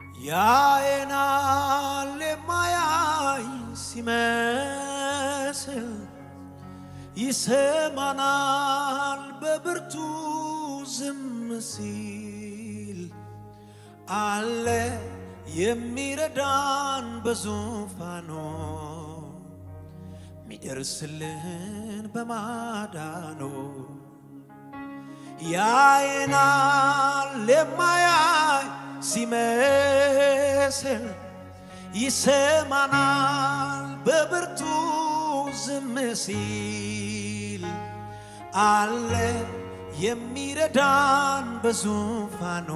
ያየናል የማያይ ሲመስል ይሰማናል በብርቱ ዝም ሲል አለ የሚረዳን በዙፋኑ ሚደርስልን በማዳኑ ያየናል የማያይ ሲመስል ይሰማናል በብርቱ ዝም ሲል አለ የሚረዳን በዙፋኑ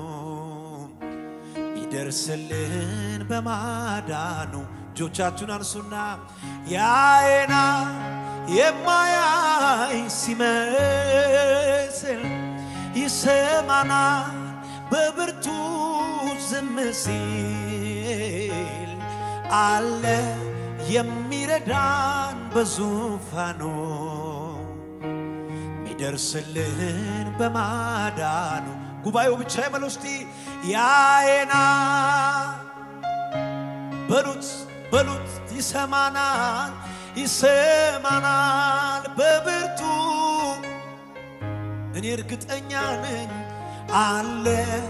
ሚደርስልን በማዳኑ እጆቻችሁን አንሱና ያየናል የማያይ ሲመስል ይሰማናል በብርቱ ዝም ሲል አለ የሚረዳን በዙፋኑ ሚደርስልን በማዳኑ ጉባኤው ብቻ ይበሉ እስቲ ያየናል በሉት ይሰማናል በብርቱ እኔ እርግጠኛ ነኝ አለ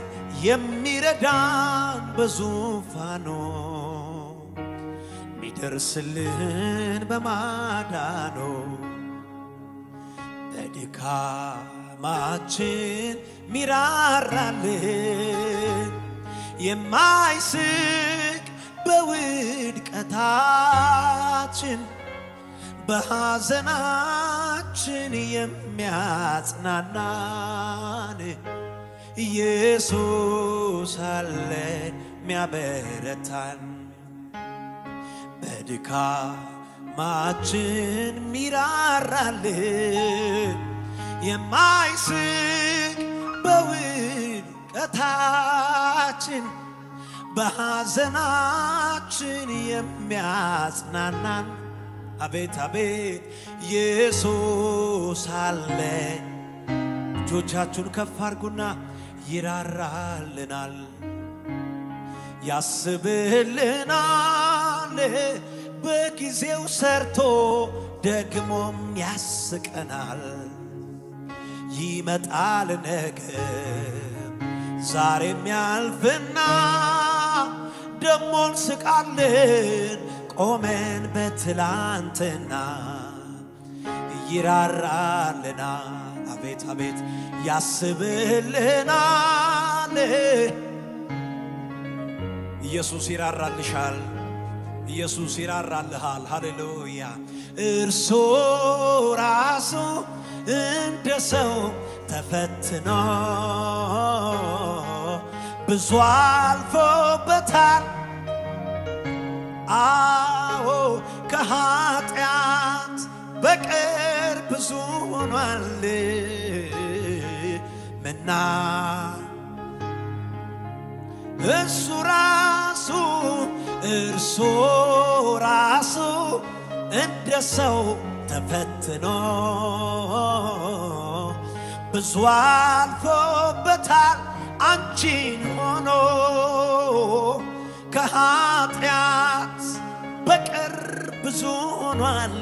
የሚረዳን በዙፋኑ ሚደርስልን በማዳኑ በድካማችን ሚራራልን የማይስቅ በውድቀታችን በሐዘናችን የሚያጽናናን ኢየሱስ አለ ሚያበረታን በድካማችን ሚራራልን የማይስቅ በውድቀታችን በሐዘናችን የሚያጽናናን አቤት አቤት ኢየሱስ አለ እጆቻችሁን ከፍ አድርጉና ይራራልናል ያስብልናል በጊዜው ሰርቶ ደግሞም ያስቀናል ይመጣል ነገ ዛሬም ያልፍና ደሞ እንስቃለን ቆመን በትላንትና ይራራልናል አቤት አቤት ያስብልናል ኢየሱስ ይራራልሻል ኢየሱስ ይራራልሃል ሃሌሉያ እርሱ ራሱ እንደ ሰው ተፈትኖ ብዙ አልፎበታል አዎ ከኃጢአት በቀር ብዙ ሆኗል ምና እርሱ ራሱ እንደ ሰው ተፈትኖ ብዙ አልፎበታል አንቺን ሆኖ ከኃጢአት በቀር ብዙ ሆኗል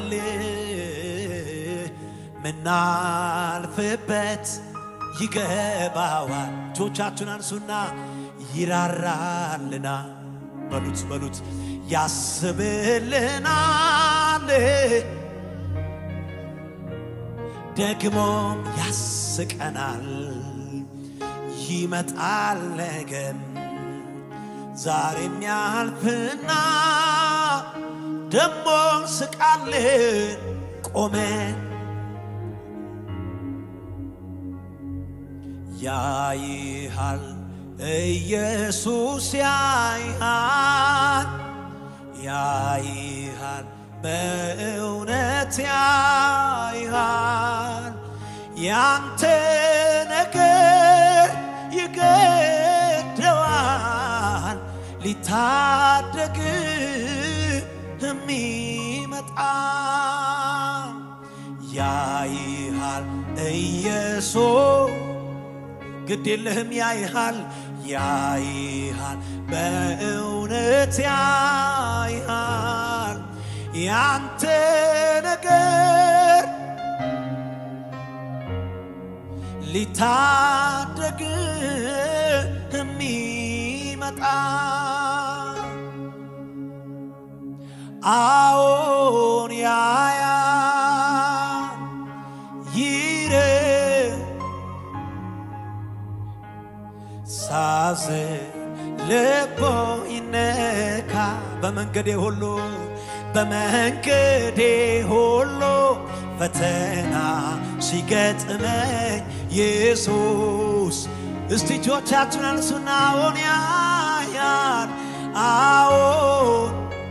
ምናልፍበት ይገባዋል እጆቻችሁን አንሱና ይራራልና በሉት ያስብልናል ደግሞም ያስቀናል ይመጣል ነገም ዛሬም ያልፍና ደሞ እንስቃለን ቆመን ያይሃል ኢየሱስ ያይሃል በእውነት ያይሃል ያንተ ነገር ይገደዋል ሊታደግ የሚመጣ ያይሃል ኢየሱስ ግድ የለህም ያይሃል በእውነት ያያል ያንተ ነገር ሊታደግ የሚመጣ አዎን ያያል ሳዝን ልቦ ይነካ በመንገዴ ሁሉ ፈተና ሲገጥመኝ ኢየሱስ እስቲ እጆቻችሁን አንሱና አዎን ያያል አዎን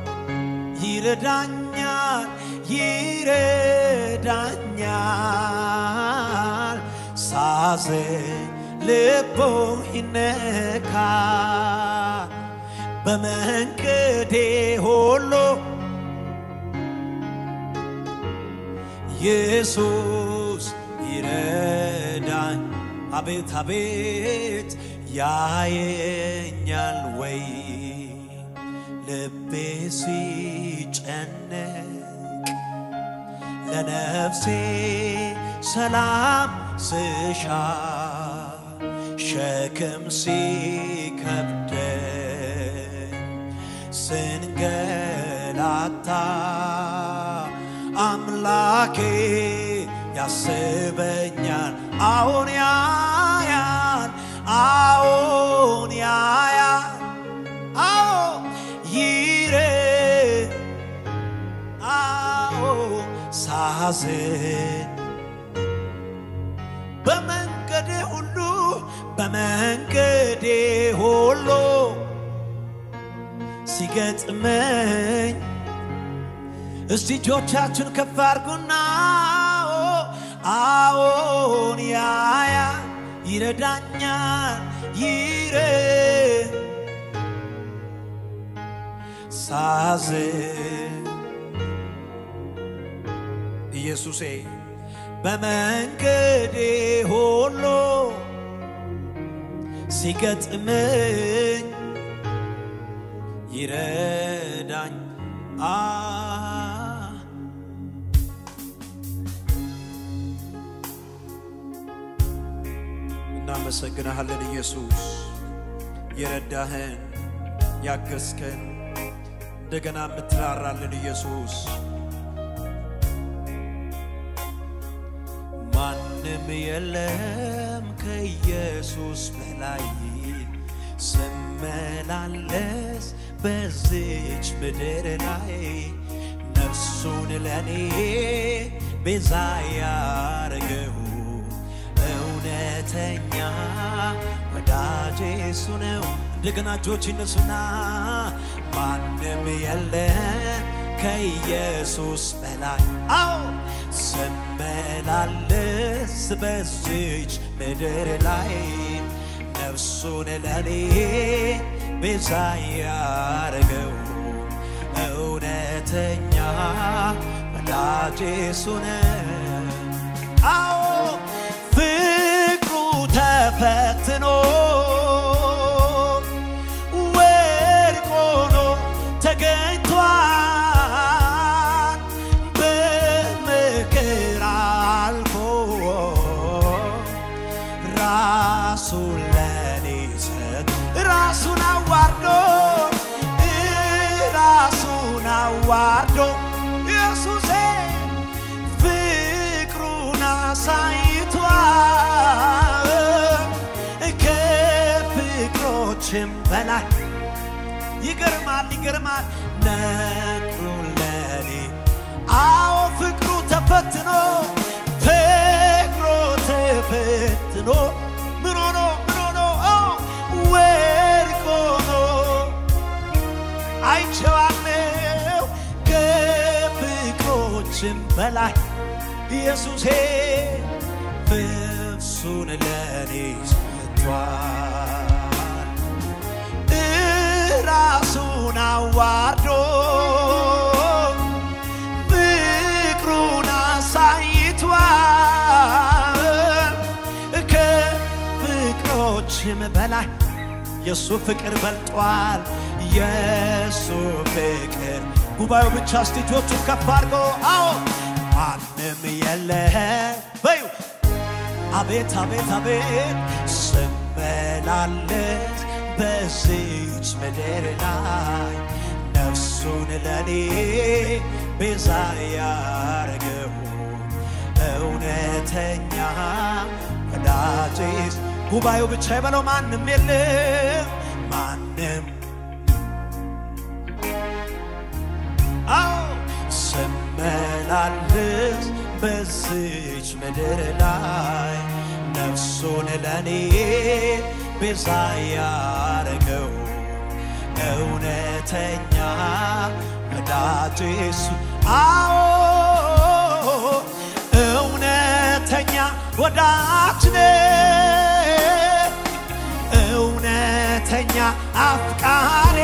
ይረዳኛል ሳዝን ልቦ ይነካ በመንገዴ ሁሉ ኢየሱስ ይረዳኝ አቤት አቤት ያየኛል ወይ ልቤ ሲጨነቅ ለነፍሴ ሰላም ስሻ ሸክም ሲከብደኝ ስንገላታ አምላኬ ያስበኛል አዎን ያያል ሳዝን በመንገዴ ሁሉ ሲገጥመኝ እስቲ እጆቻችሁን ከፍ አድርጉና አዎን ያያል ይረዳኛል ሳዝን ኢየሱሴ በመንገዴ ሁሉ ሲገጥመኝ ይረዳኝ እናመሰግናለን ኢየሱስ የረዳህን ያገዝከን እንደገና ምትራራልን ኢየሱስ ማንም የለም ከኢየሱስ በላይ ስመላለስ በዚች ምድር ላይ ነፍሱን ለኔ ቤዛ ያረገው እውነተኛ ወዳጄ እሱ ነው እንደገና እጆች ይነሱና ማንም የለም ከኢየሱስ በላይ አዎ ስመላለስ በዚች ምድር ላይ ነፍሱን ለኔ ቤዛ ያረገው እውነተኛ ወዳጄ እሱ ነው አዎ ፍቅሩ ተፈትኖ ወርቅ ሆኖ ተገኝቷል በመከራ አልፎ ራሱን ለኔ ሰጥ ራሱን አዋርዶ ኢየሱሴ ፍቅሩን አሳይቷል ከፍቅሮችም በላይ ይገርማል ነግሮ ለኔ አዎ ፍቅሩ ተፈትኖ ምን ሆኖ ወርቅ ሆኖ አይቼዋለሁ ከፍቅሮችም በላይ ኢየሱሴ ፍቅሩን ለኔ ሰጥቷል ራሱን አዋርዶ ፍቅሩን አሳይቷል ከፍቅሮችም በላይ የሱ ፍቅር በልጧል የሱ ፍቅር ጉባኤው ብቻ እስቲጆቹን ከፍ አድርጎ አዎ ማንም የለህ በዩ አቤት አቤት አቤት ስመላለስ በዚች ምድር ላይ ነፍሱን ለኔ ቤዛ ያረገው እውነተኛ ወዳጄስ ጉባኤው ብቻ ይበለው ማንም የለም ማንም አዎ ስመላለስ በዚች ምድር ላይ ነፍሱን ለኔ ቤዛ ያረገው እውነተኛ ወዳጄስ አዎ እውነተኛ ወዳጅ እውነተኛ አፍቃሪ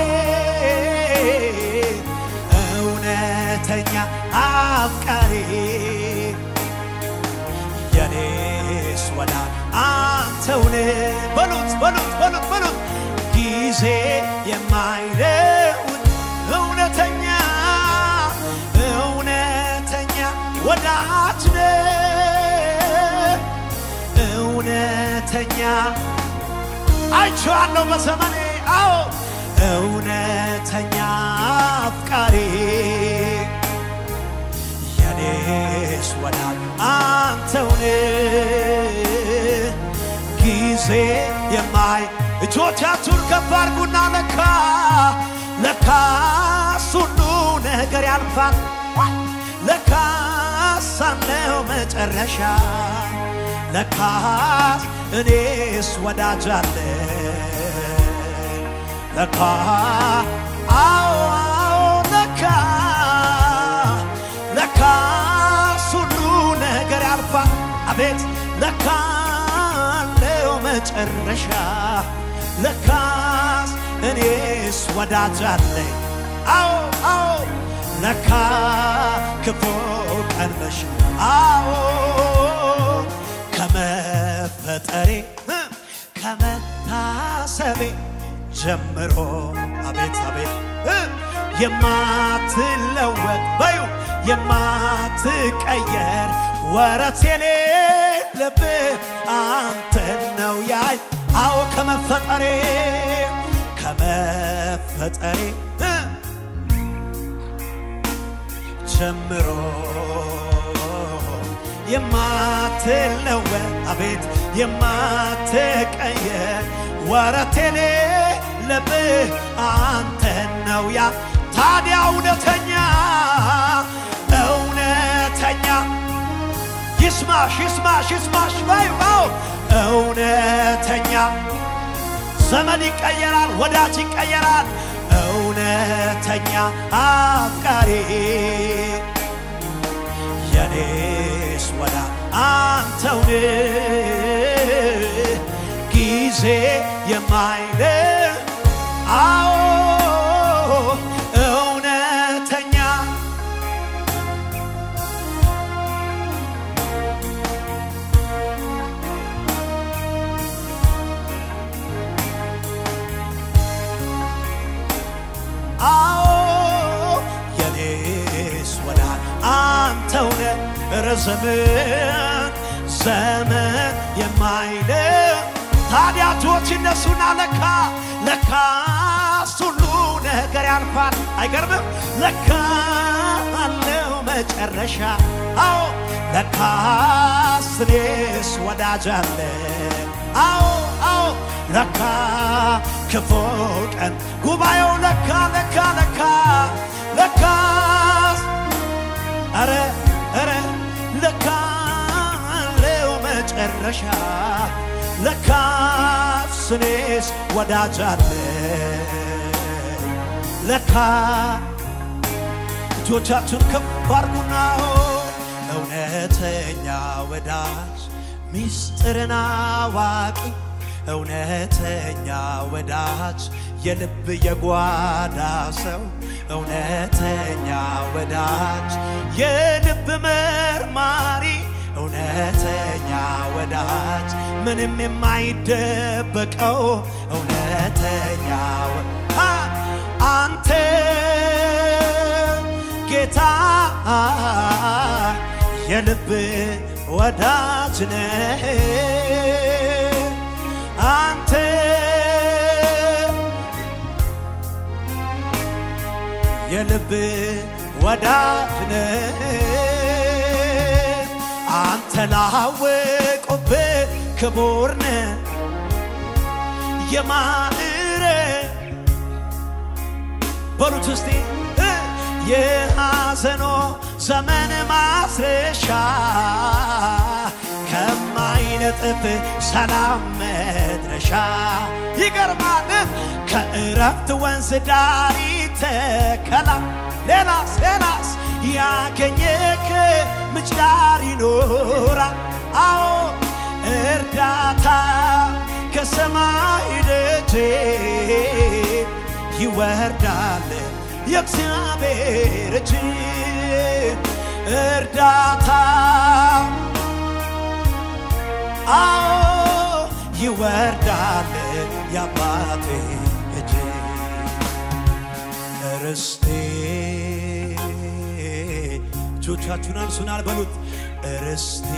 እውነተኛ አፍቃሪ የኔስ ወዳጅ አንተውነ በሉት በሉት በሉት በሉት ጊዜ የማይለውጥ እውነተኛ ወዳጅ እውነተኛ አይቼዋለሁ በዘመኔ አዎ እውነተኛ አፍቃሪ የኔስ ወዳጅ አንተውነ ጊዜ የማይ እጆቻችሁን ከፍ አድርጉና ለካስ ሁሉ ነገር ያልፋል ለካስ አለው መጨረሻ ለካስ እኔስ ወዳጅ አለኝ ለካ አዎ ለካስ ሁሉ ነገር ያልፋል አቤት ለካ አለው መጨረሻ ለካስ እኔስ ወዳጅ አለኝ አዎ ለካ ክፉ ቀን መሽ አዎ ከመፈጠሬ ከመታሰቤ ጀምሮ አቤት አቤት የማትለወጥ በዩ የማትቀየር ወረት የሌለብህ አንተ ነው ያይ አዎ ከመፈጠሬ ጀምሮ የማትለወጥ አቤት የማትቀየር ወረት የሌለብህ አንተ ነው ያ ታዲያ እውነተኛ ይስማሽ በዩ እውነተኛ ዘመን ይቀየራል ወዳጅ ይቀየራል እውነተኛ አፍቃሪ የኔስ ወዳጅ አንተውነ ጊዜ የማይለይ አዎ እውነተኛ አንተውነ ዘመን የማይለይ ታዲያ ጆች እነሱና ለካስ ሁሉ ነገር ያልፋል አይገርምም ለካ አለው መጨረሻ አዎ ለካስ እኔስ ወዳጅ አለኝ አዎ ለካ ክፉ ቀን ጉባኤው ለካስ አረ ለካ አለው መጨረሻ ለካስ እኔስ ወዳጅ አለኝ ለካ እጆቻችሁን ከፍ አድርጉና እውነተኛ ወዳጅ ሚስጥርን አዋቂ እውነተኛ ወዳጅ የልብ የጓዳ ሰው እውነተኛ ወዳጅ የልብ መርማሪ እውነተኛ ወዳጅ ምንም የማይደበቀው እውነት እውነተኛው አንተ ጌታ የልብ ወዳጅ ነህ አንተ የልብ ወዳጅ ነህ አንተ ላወቁብህ ክቡር ነህ የማዕረግ በሉት እስቲ የሐዘኖ ዘመን ማስረሻ ከማይነጥፍ ሰላም መድረሻ ይገርማል ከእረፍት ወንዝ ዳር ይተከላ ሌላስ ያገኘክ ምንጭ ዳር ይኖራል አዎ እርዳታ ከሰማይ ደጅ ይወርዳል የእግዚአብሔር እጅ እርዳታ አዎ ይወርዳል የአባቴ እጅ ርስቴ እጆቻችሁን አንሱና በሉት ርስቴ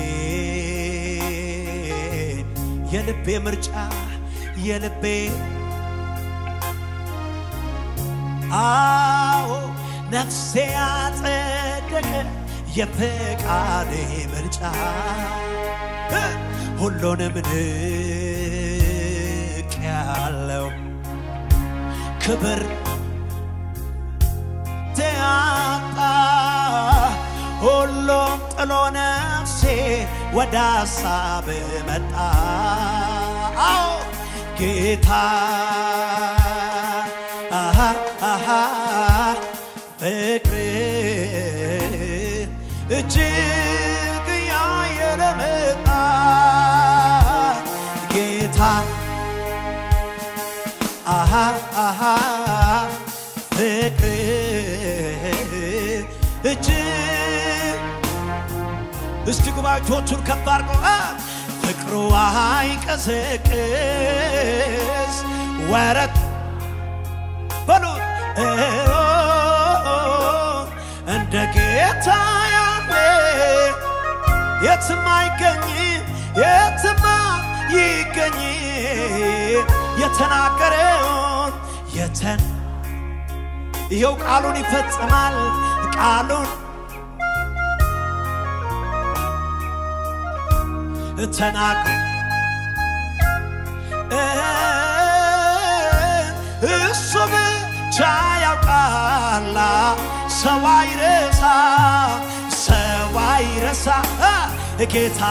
የልቤ ምርጫ የልቤ አዎ ነፍሴ ያጸደቀ የፈቃዴ ምርጫ ሁሉንም ንቅ ያለው ክብር ተያጣ ሁሉም ጥሎ ነፍሴ ወደ ሐሳብ መጣ አዎ ጌታ ፍቅር እጅግ ያየለ መጣ ጌታ ፍቅር እጅግ እስቲ ጉባኤዎቹን ከፍ አድርጎ ፍቅሩ አይቀዘቅዝ ወረት በሉት እንደ ጌታ ያለ የትም አይገኝም የትም ይገኝ የተናገረውን ይኸው ቃሉን ይፈጽማል ቃሉን ተናገ እሱ ብቻ ያውቃል ሰው አይረሳ ጌታ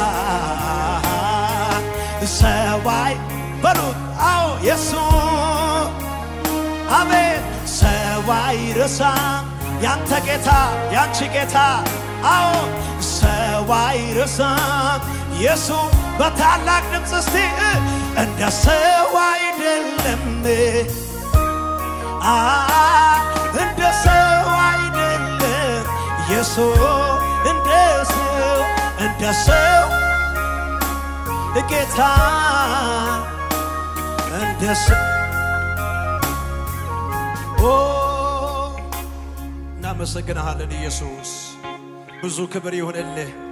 ሰው በሉት አዎ የሱ አሜን ሰው አይረሳ ያንተ ጌታ ያንቺ ጌታ አዎ ሰው አይረሳ የሱ በታላቅ ድምፅ እስቲ እንደ ሰው አይደለም እንደ ሰው አይደለም የሱ እንደ ሰው ጌታ እንደ ሰው እናመሰግንሃለን ኢየሱስ ብዙ ክብር ይሁንልህ